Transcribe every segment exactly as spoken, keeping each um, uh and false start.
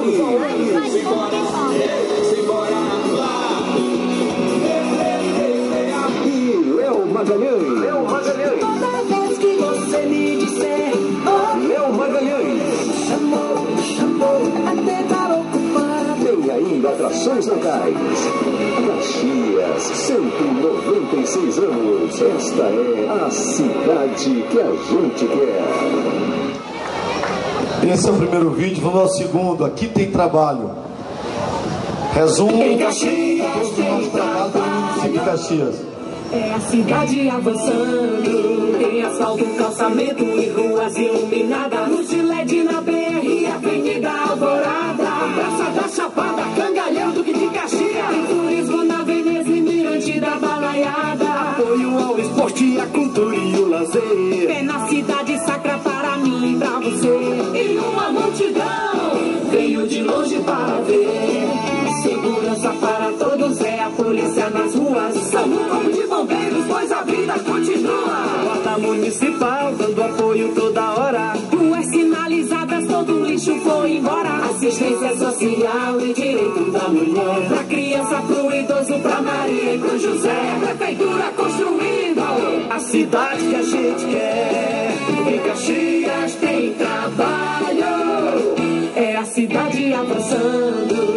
E Léo Magalhães. Léo Magalhães. Toda vez que você me disser, oh, Léo Magalhães. chamou, chamou, até dar ocupado. Tem ainda atrações locais. Caxias, cento e noventa e seis anos. Esta é a cidade que a gente quer. Esse é o primeiro vídeo, vamos ao segundo. Aqui tem trabalho. Resumo Em Caxias do nosso trabalho do município de Caxias. é a cidade avançando. Tem asfalto, calçamento e ruas iluminadas. Luz de L E D na B R e Avenida Alvorada. Praça da Chapada, Cangalhão, Duque de Caxias. Tem turismo na Veneza e Mirante da Balaiada. Apoio ao esporte, a cultura e o lazer. É na cidade sacra para mim e pra você. E uma multidão veio de longe para ver. Segurança para todos, é a polícia nas ruas. São um corpo de bombeiros, pois a vida continua. Guarda municipal dando apoio toda hora. Ruas sinalizadas, todo lixo foi embora. Assistência social e direito da mulher. Pra criança, pro idoso, pra Maria e pro José. Prefeitura construindo A cidade que a gente quer. Em Caxias tem trabalho. é a cidade avançando.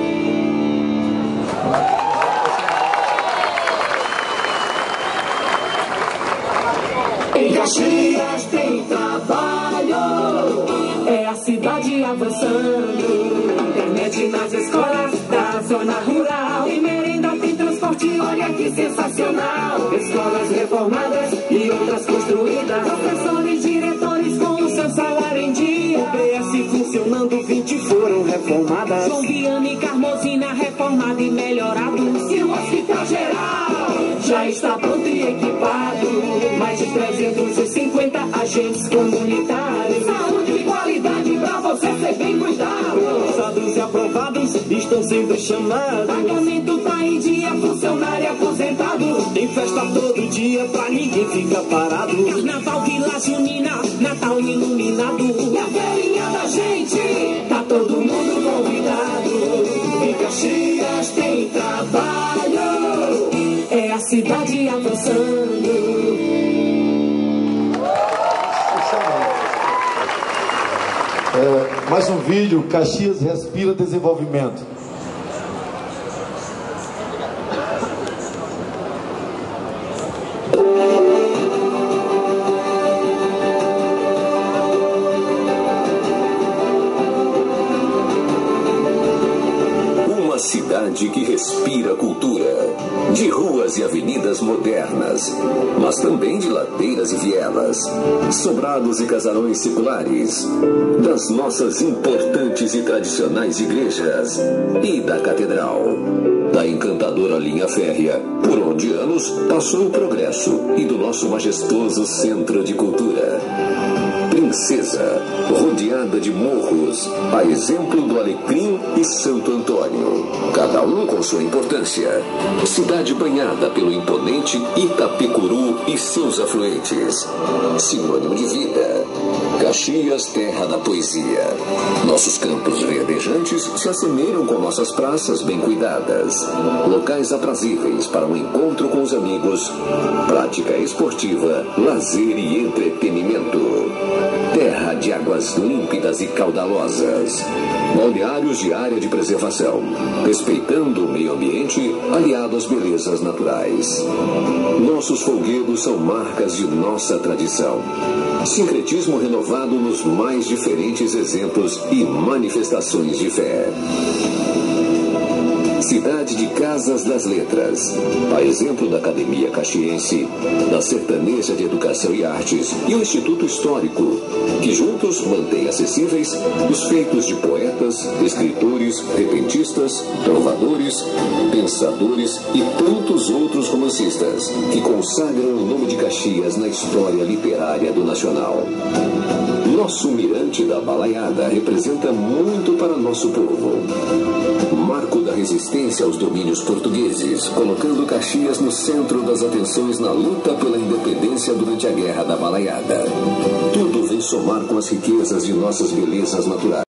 Em Caxias tem trabalho, é a cidade avançando. Internet nas escolas da zona rural. Tem merenda, tem transporte, olha que sensacional. Escolas reformadas e outras construídas. Professores, diretores com o seu salário em dia. O B S funcionando, vinte foram reformadas. João Viana Carmozina reformado e melhorado. E o Hospital Geral já está pronto e equipado. Mais de trezentos e cinquenta agentes comunitários. Saúde e qualidade pra você ser bem cuidado. Lançados e aprovados estão sendo chamados. Pagamento tá em dia, funcionário aposentado. Tem festa todo dia pra ninguém ficar parado. Carnaval, Vila Junina, Natal iluminado. E a feirinha da gente, tá todo mundo convidado. Em Caxias tem Trabalho, é a cidade avançando. É, mais um vídeo, Caxias respira desenvolvimento. Uma cidade que respira cultura, de ruas e avenidas modernas, mas também de ladeiras e vielas, sobrados e casarões seculares, das nossas importantes e tradicionais igrejas e da catedral, da encantadora linha férrea, por onde anos passou o progresso, e do nosso majestoso centro de cultura. Princesa, rodeada de morros, a exemplo do Alecrim e Santo Antônio, cada um com sua importância. Cidade banhada pelo imponente Itapecuru e seus afluentes, sinônimo de vida. Caxias, terra da poesia. Nossos campos verdejantes se assemelham com nossas praças bem cuidadas, locais aprazíveis para um encontro com os amigos, prática esportiva, lazer e entretenimento. Terra de águas límpidas e caudalosas, balneários de área de preservação, respeitando o meio ambiente aliado às belezas naturais. Nossos folguedos são marcas de nossa tradição, sincretismo renovado nos mais diferentes exemplos e manifestações de fé. Cidade de Casas das Letras, a exemplo da Academia Caxiense, da Sertaneja de Educação e Artes e o Instituto Histórico, que juntos mantém acessíveis os feitos de poetas, escritores, repentistas, trovadores, pensadores e tantos outros romancistas que consagram o nome de Caxias na história literária do Nacional. Nosso Mirante da Balaiada representa muito para nosso povo. Marco da resistência aos domínios portugueses, colocando Caxias no centro das atenções na luta pela independência durante a Guerra da Balaiada. Tudo vem somar com as riquezas de nossas belezas naturais.